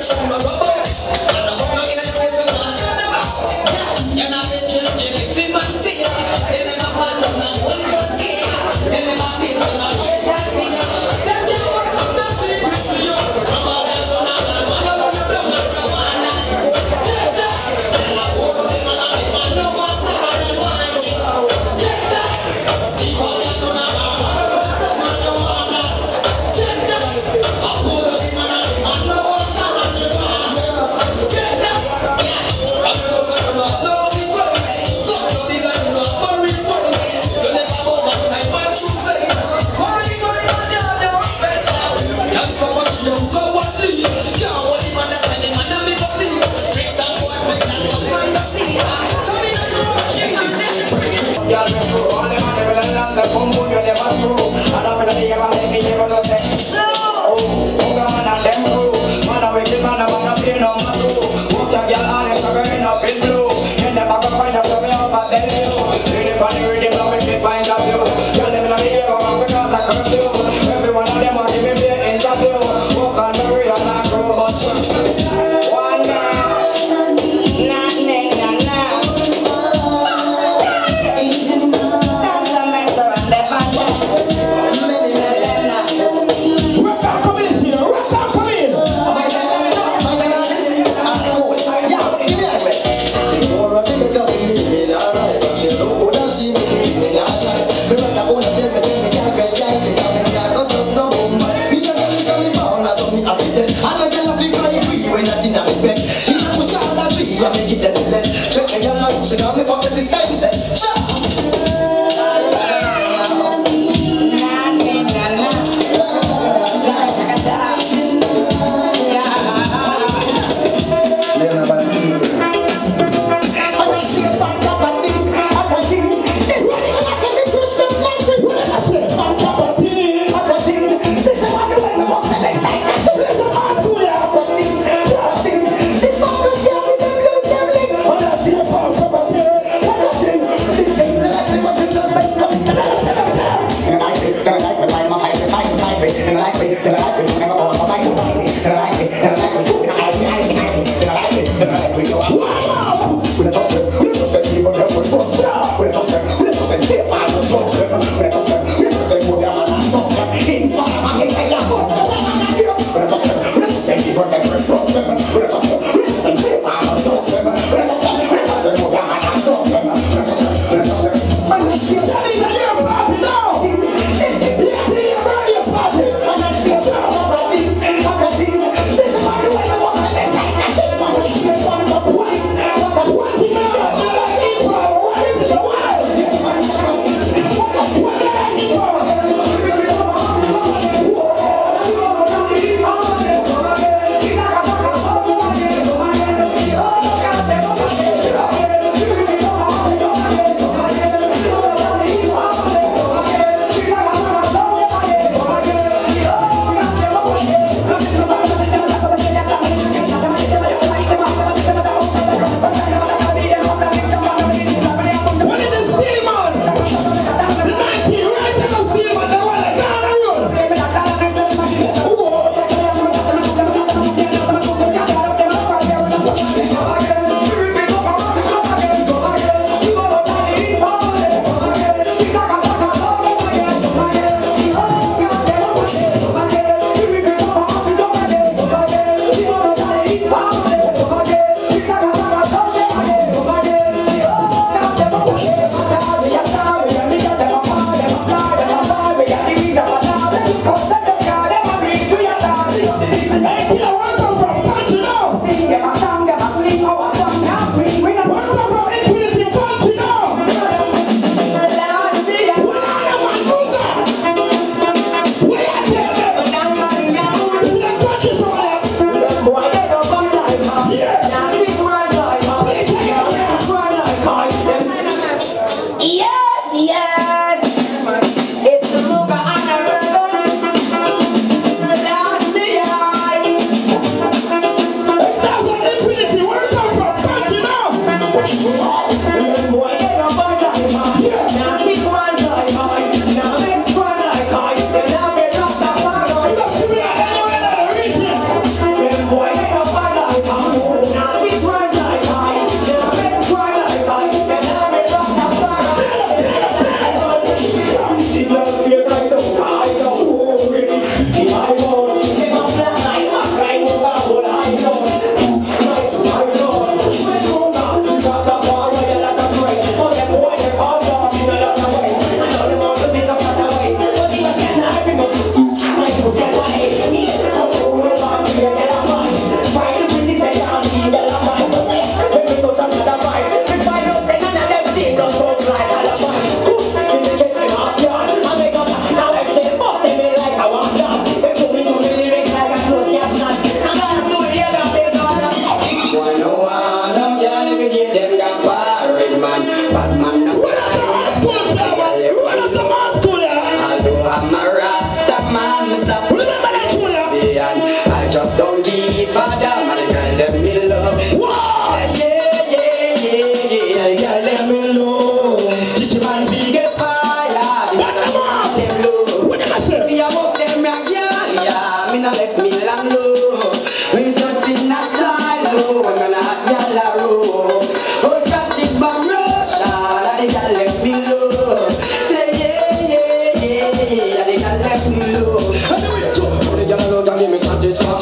Party.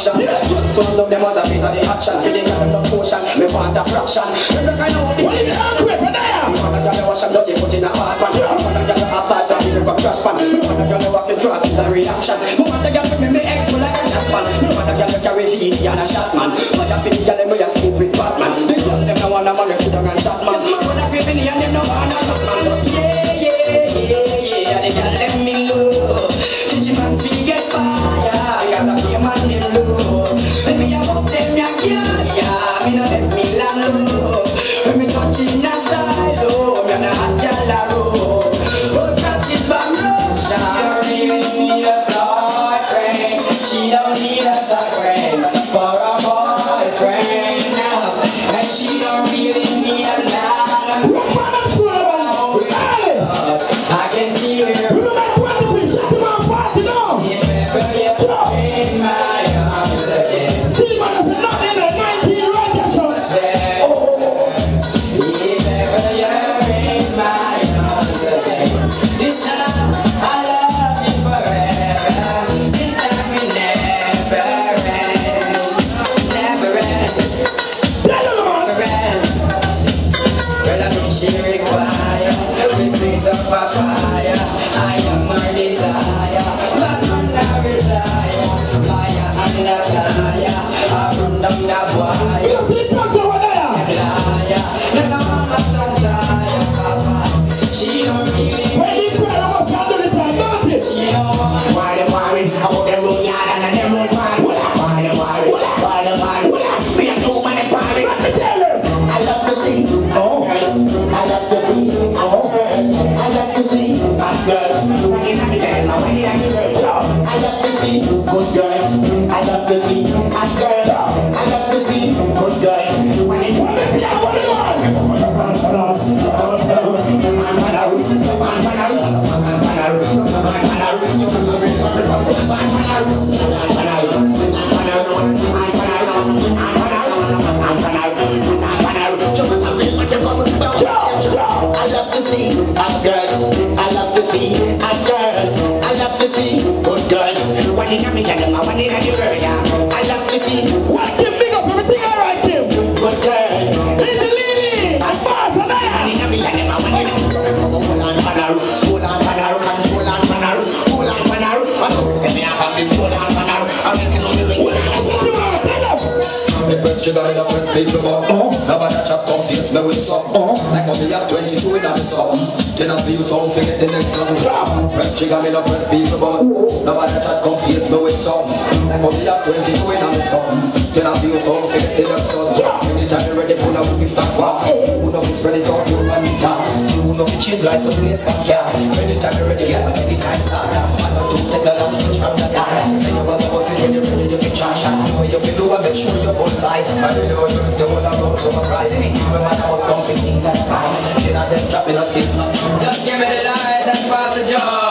action. So love them as a piece of the action. Feeling like the potion, me want a fraction. Remember kind of what the earthquake for there. Me wanna get the wash and dirty put in a hard pan. Me wanna get the aside and give a trash pan. Me wanna get the walking cross is a reaction. Me wanna get me expo like a gas pan. Me wanna get the carry VD and a shot man. But I feel the girl them with a stupid Batman. The girl them no wanna man sit down and shot man. Wanna feel me and them no wanna shot man. But yeah, the girl them me love. Teach man fi get fire. Cause I feel man them love. When me above them ya yeah, me no let me land low. When me touching a silo, me na hot girl a roll. But practice from Russia. She don't really need a toy friend. She don't need a toy friend for a boyfriend now. And she don't really need a lot of I can see her. Sugar in a press people but nobody chat come face me with something. Like how me have 22 in a me something. Then I feel so forget the next level. Press sugar in a press people but nobody chat come face me with something. Like how me have 22 in a me something. Then I feel so forget the next level. Anytime you ready pull up with the stack bar. Who know it's ready talk to man in town. Who know it's change like some late back yeah. Anytime you ready get anytime start. I know to take the long switch from the guy. Say you want the boss when you're ready you can charge. When you feel over make sure you're full side. I really know you used to hold on so much pride. Even when I was confessing that I she not them trapping us still. Just give me the light and pass the joy.